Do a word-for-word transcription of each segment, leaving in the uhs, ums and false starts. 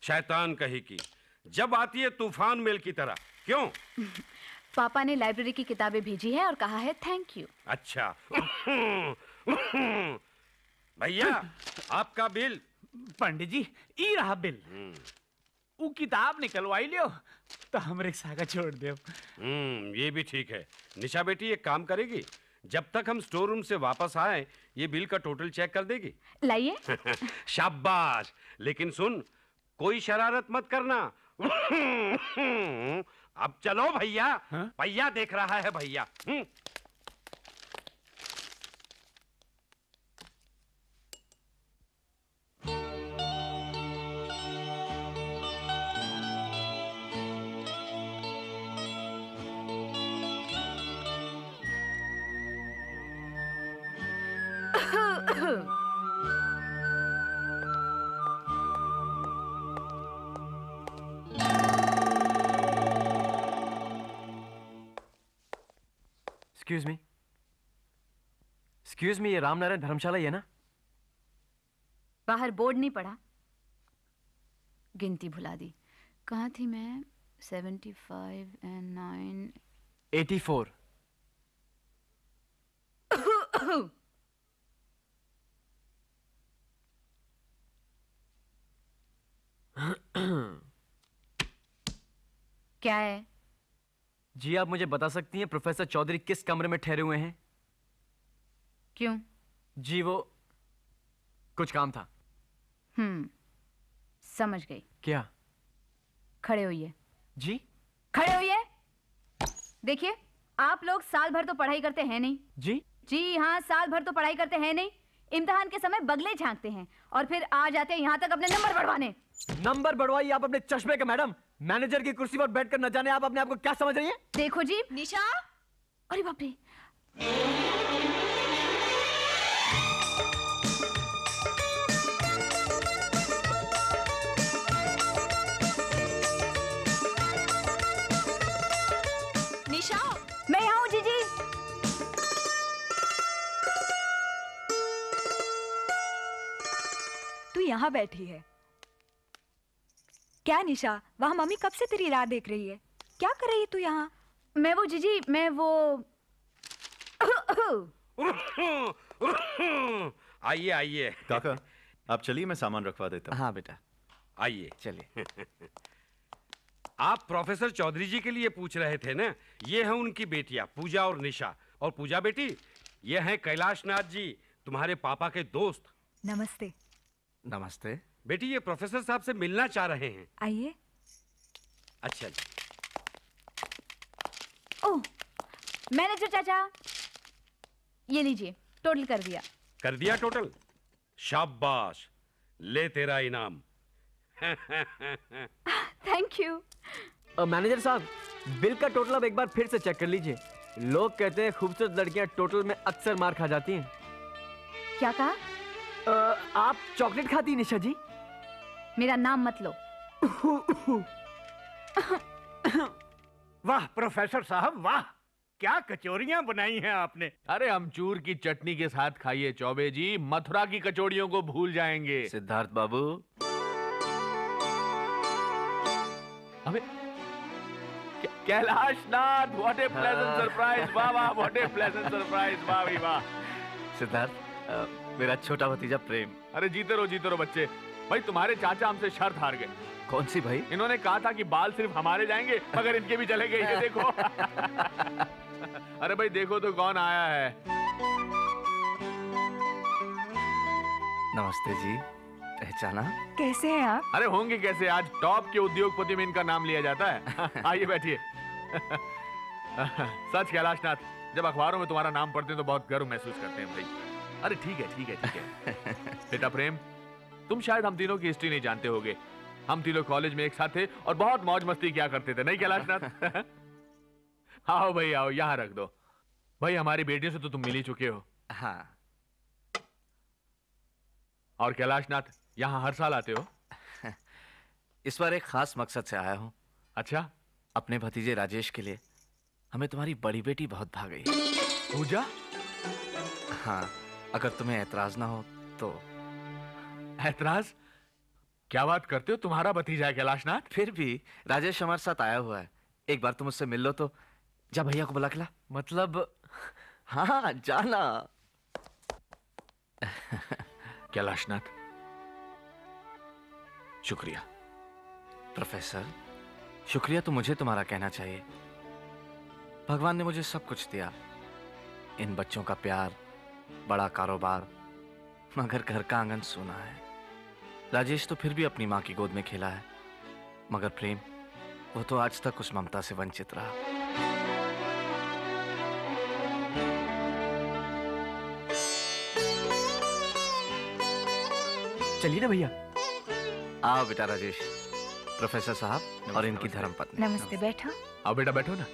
शैतान कही की, जब आती है तूफान मेल की तरह। क्यों? पापा ने लाइब्रेरी की किताबें भेजी है और कहा है थैंक यू। अच्छा। भैया आपका बिल। पंडित जी ई रहा बिल। वो किताब निकलवाई लियो तो हम रिक्शा का छोड़ दे। हम्म ये भी ठीक है। निशा बेटी एक काम करेगी, जब तक हम स्टोर रूम से वापस आए ये बिल का टोटल चेक कर देगी। लाइए। शाबाश। लेकिन सुन, कोई शरारत मत करना। अब चलो भैया। भैया देख रहा है भैया। एक्सक्यूज मी, एक्सक्यूज मी, ये रामनारायण धर्मशाला ही है ना? बाहर बोर्ड नहीं पड़ा, गिनती भुला दी। कहाँ थी मैं? Seventy five and nine eighty four. क्या है? जी आप मुझे बता सकती हैं प्रोफेसर चौधरी किस कमरे में ठहरे हुए हैं? क्यों? जी वो कुछ काम था। हम्म समझ गई। क्या? खड़े होइए। जी खड़े होइए। देखिए आप लोग साल भर तो पढ़ाई करते हैं नहीं। जी जी हाँ, साल भर तो पढ़ाई करते हैं नहीं, इम्तिहान के समय बगले झांकते हैं और फिर आ जाते हैं यहाँ तक अपने नंबर बढ़वाने। नंबर बढ़वाइए आप अपने चश्मे के मैडम। मैनेजर की कुर्सी पर बैठकर न जाने आप अपने आप को क्या समझ रही हैं? देखो जी। निशा, अरे बाप रे। निशा, मैं यहाँ हूँ जीजी। तू यहाँ बैठी है क्या? निशा, वहाँ मम्मी कब से तेरी राह देख रही है। क्या कर रही है तू यहाँ? मैं वो जीजी, मैं वो आइए आइए। काका आप चलिए, मैं सामान रखवा देता हूँ। हाँ बेटा आइए चलिए। आप प्रोफेसर चौधरी जी के लिए पूछ रहे थे ना? ये हैं उनकी बेटियां पूजा और निशा। और पूजा बेटी, ये हैं कैलाश नाथ जी, तुम्हारे पापा के दोस्त। नमस्ते। नमस्ते बेटी, ये प्रोफेसर साहब से मिलना चाह रहे हैं। आइए। अच्छा जी। ओह, मैनेजर चाचा, ये लीजिए, टोटल कर दिया। कर दिया टोटल? शाबाश, ले तेरा इनाम। Thank you. मैनेजर साहब, बिल का टोटल अब एक बार फिर से चेक कर लीजिए। लोग कहते हैं खूबसूरत लड़कियां टोटल में अक्सर मार खा जाती हैं। क्या कहा? आ, आप चॉकलेट खाती हैं निशा जी? मेरा नाम मत लो। वाह प्रोफेसर साहब वाह, क्या कचौरियां बनाई हैं आपने। अरे अमचूर की चटनी के साथ खाइए चौबे जी, मथुरा की कचौड़ियों को भूल जाएंगे। सिद्धार्थ बाबू। अबे Kailash Nath, what a pleasant surprise. वाह वाह, व्हाट ए प्लेजेंट सरप्राइज। वाह भाई वाह। सिद्धार्थ, मेरा छोटा भतीजा प्रेम। अरे जीते रहो जीते रहो बच्चे। भाई तुम्हारे चाचा हमसे शर्त हार गए। कौन सी भाई? इन्होंने कहा था कि बाल सिर्फ हमारे जाएंगे, मगर इनके भी चले गए। ये देखो। अरे भाई देखो तो कौन आया है। नमस्ते जी, पहचाना? कैसे हैं आप? अरे होंगे कैसे, आज टॉप के उद्योगपति में इनका नाम लिया जाता है। आइए बैठिए। सच कैलाश नाथ, जब अखबारों में तुम्हारा नाम पढ़ते हैं तो बहुत गर्व महसूस करते हैं भाई। अरे ठीक है ठीक है ठीक है। बेटा प्रेम, तुम शायद हम तीनों की हिस्ट्री नहीं जानते होगे। हम तीनों कॉलेज में एक साथ थे और बहुत मौज मस्ती किया करते थे, नहीं कैलाश नाथ? आओ भाई आओ, यहाँ रख दो। भाई हमारी बेटियों से तो तुम मिल ही चुके हो। हाँ। और कैलाश नाथ, यहाँ हर साल आते हो? इस बार एक खास मकसद से आया हूँ। अच्छा? अपने भतीजे राजेश के लिए। हमें तुम्हारी बड़ी बेटी बहुत भा गई। पूजा? हाँ, अगर तुम्हें ऐतराज ना हो तो। ऐतराज? क्या बात करते हो, तुम्हारा भतीजा है कैलाशनाथ? फिर भी राजेश हमारे साथ आया हुआ है, एक बार तुम उससे मिल लो तो। जा भैया को बुला के ला। मतलब हाँ जाना। कैलाशनाथ, शुक्रिया। प्रोफेसर, शुक्रिया तो मुझे तुम्हारा कहना चाहिए। भगवान ने मुझे सब कुछ दिया, इन बच्चों का प्यार, बड़ा कारोबार, मगर घर का आंगन सूना है। राजेश तो फिर भी अपनी माँ की गोद में खेला है, मगर प्रेम, वो तो आज तक उस ममता से वंचित रहा। चलिए ना भैया। आओ बेटा राजेश, प्रोफेसर साहब और इनकी धर्मपत्नी। नमस्ते, बैठो। आओ बेटा, बैठो ना।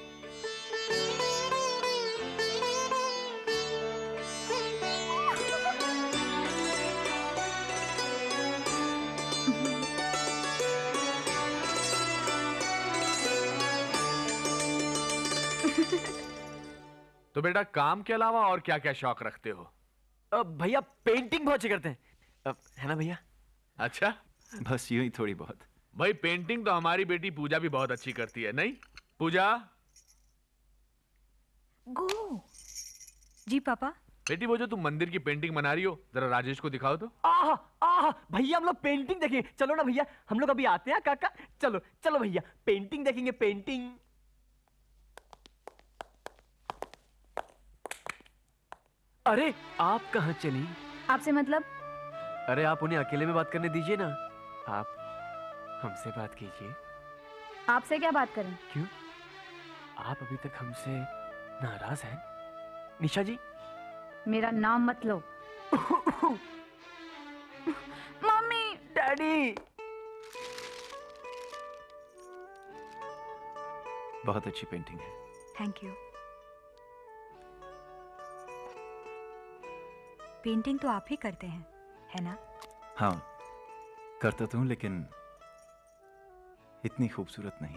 तो बेटा, काम के अलावा और क्या क्या शौक रखते हो? अब भैया पेंटिंग बहुत अच्छी करते हैं, अब है ना भैया? अच्छा, बस यूं ही थोड़ी बहुत। भाई पेंटिंग तो हमारी बेटी पूजा भी बहुत अच्छी करती है, नहीं पूजा? गो। जी पापा। बेटी, वो जो तुम मंदिर की पेंटिंग बना रही हो, जरा राजेश को दिखाओ तो। आह आह भैया, हम लोग पेंटिंग देखेंगे। चलो ना भैया, हम लोग अभी आते हैं काका। चलो चलो भैया, पेंटिंग देखेंगे, पेंटिंग। अरे आप कहाँ चली? आपसे मतलब? अरे आप उन्हें अकेले में बात करने दीजिए ना, आप हमसे बात कीजिए। आपसे क्या बात करें? क्यों, आप अभी तक हमसे नाराज हैं? निशा जी, मेरा नाम मत लो। Mummy, daddy. बहुत अच्छी पेंटिंग है। Thank you. पेंटिंग तो आप ही करते हैं, है ना? हाँ, करता तो हूं, लेकिन इतनी खूबसूरत नहीं।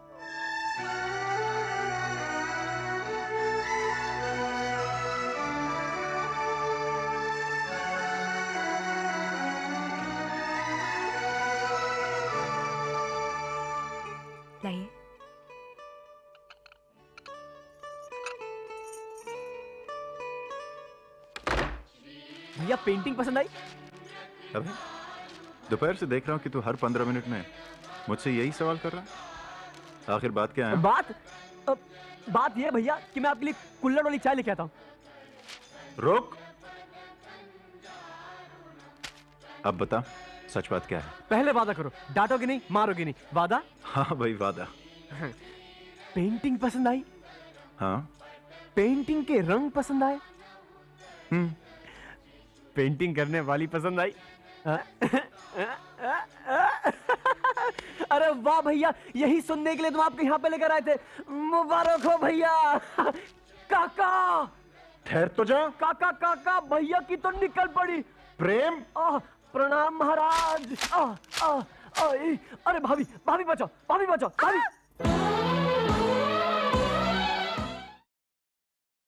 लाइए। भैया पेंटिंग पसंद आई? अबे, दोपहर से देख रहा हूं कि तू हर पंद्रह मिनट में मुझसे यही सवाल कर रहा है। आखिर बात क्या है? बात अब, बात यह है भैया कि मैं आपके लिए कुल्हड़ वाली चाय लेके आता हूँ। रोक, अब बता, सच बात क्या है? पहले वादा करो, डांटोगे नहीं, मारोगे नहीं। वादा? हाँ भाई, वादा। पेंटिंग पसंद आई? हाँ। पेंटिंग के रंग पसंद आए? हम्म। पेंटिंग करने वाली पसंद आई? अरे वाह भैया, यही सुनने के लिए तुम आपको यहाँ पे लेकर आए थे। मुबारक हो भैया। काका, ठहर तो जा। काका काका, भैया की तो निकल पड़ी। प्रेम, आह, प्रणाम महाराज। आह, आह, आह, ए, अरे भाभी, भाभी बचाओ, भाभी बचाओ, भाभी।